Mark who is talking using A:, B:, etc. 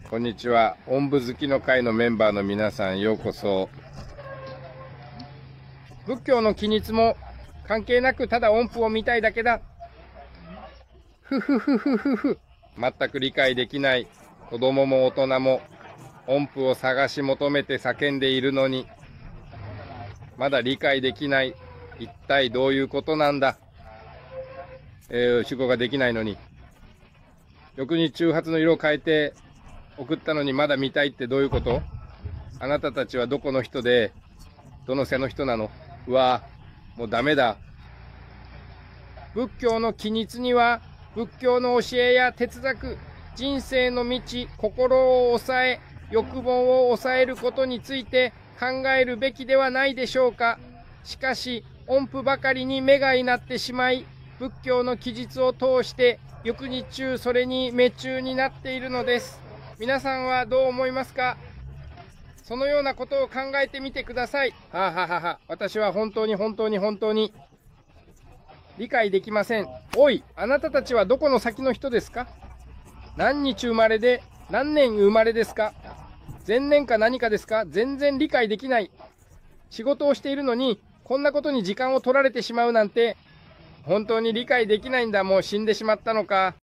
A: こんにちは。おんぶ好きの会のメンバーの皆さん、ようこそ。仏教の記述も関係なくただ音符を見たいだけだ。ふふふふふふ。全く理解できない子供も大人も音符を探し求めて叫んでいるのに、まだ理解できない。一体どういうことなんだ。主語ができないのに。欲に中髪の色を変えて送ったのにまだ見たいってどういうこと？あなたたちはどこの人で、どの背の人なの？うわぁ、もうダメだ。仏教の記述には、仏教の教えや哲学、人生の道、心を抑え、欲望を抑えることについて考えるべきではないでしょうか。しかし、音符ばかりに目がいなってしまい、仏教の記述を通して、欲に中それに夢中になっているのです。皆さんはどう思いますか？そのようなことを考えてみてください。はあ、ははは、私は本当に理解できません。おい、あなたたちはどこの先の人ですか？何日生まれで何年生まれですか？前年か何かですか？全然理解できない。仕事をしているのにこんなことに時間を取られてしまうなんて、本当に理解できないんだ。もう死んでしまったのか。